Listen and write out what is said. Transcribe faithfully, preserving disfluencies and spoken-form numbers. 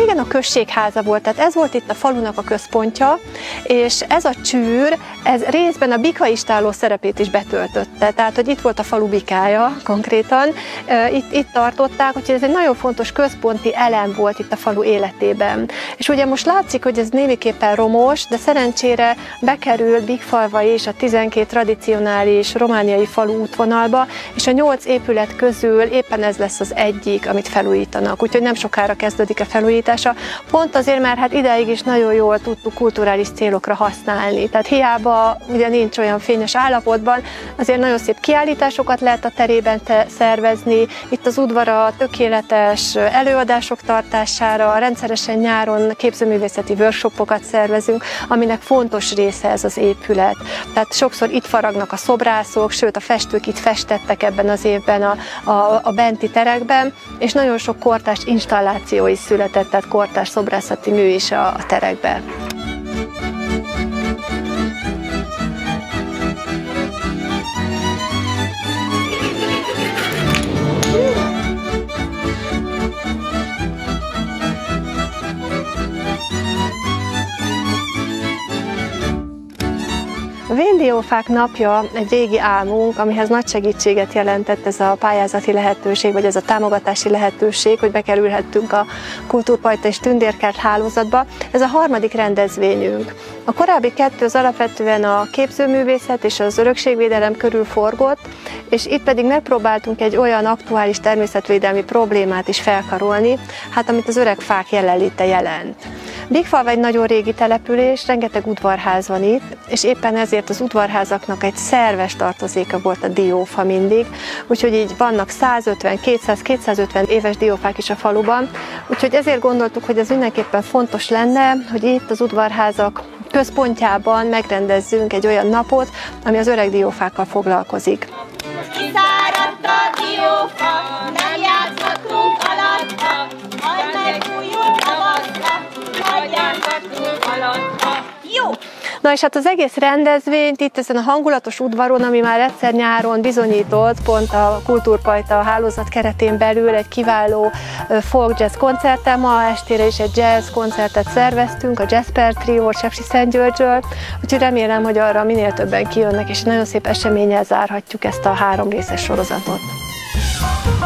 régen a községháza volt, tehát ez volt itt a falunak a központja, és ez a csűr, ez részben a bikaistáló szerepét is betöltötte, tehát hogy itt volt a falu bikája konkrétan, itt, itt tartották, úgyhogy ez egy nagyon fontos központi elem volt itt a falu életében. És ugye most látszik, hogy ez némiképpen romos, de szerencsére bekerült Bigfalva is a tizenkét tradicionális romániai falu útvonalba, és a nyolc épület közül éppen ez lesz az egyik, amit felújítanak, úgyhogy nem sokára kezdődik a felújítása. Pont azért, mert hát ideig is nagyon jól tudtuk kulturális célokra használni, tehát hiába ugye nincs olyan fényes állapotban, azért nagyon szép kiállításokat lehet a terében te szervezni, itt az udvara tökéletes előadások tartására, rendszeresen nyáron képzőművészeti workshopokat szervezünk, aminek fontos része ez az épület. Tehát sokszor itt faragnak a szobrászok, sőt a festők itt festettek ebben az évben a, a, a benti terekben, és nagyon sok kortárs installáció is született, tehát kortárs szobrászati mű is a, a terekben. A véndiófák napja egy régi álmunk, amihez nagy segítséget jelentett ez a pályázati lehetőség, vagy ez a támogatási lehetőség, hogy bekerülhettünk a Kultúrpajta és Tündérkert hálózatba. Ez a harmadik rendezvényünk. A korábbi kettő az alapvetően a képzőművészet és az örökségvédelem körül forgott, és itt pedig megpróbáltunk egy olyan aktuális természetvédelmi problémát is felkarolni, hát amit az öreg fák jelenléte jelent. Bigfalva egy nagyon régi település, rengeteg udvarház van itt, és éppen ezért az udvarházaknak egy szerves tartozéka volt a diófa mindig, úgyhogy így vannak százötven, kétszáz, kétszázötven éves diófák is a faluban, úgyhogy ezért gondoltuk, hogy ez mindenképpen fontos lenne, hogy itt az udvarházak központjában megrendezzünk egy olyan napot, ami az öreg diófákkal foglalkozik. Kiszáradt a diófa, nem játszhatunk alatta, majd megújult tavaszra, majd játszhatunk alatta. Jó! Na és hát az egész rendezvényt itt ezen a hangulatos udvaron, ami már egyszer nyáron bizonyított, pont a Kultúrpajta hálózat keretén belül egy kiváló folk jazz koncerttel, ma estére is egy jazz koncertet szerveztünk, a Jasper Trio Sepsiszentgyörgyről, úgyhogy remélem, hogy arra minél többen kijönnek, és nagyon szép eseménnyel zárhatjuk ezt a három részes sorozatot.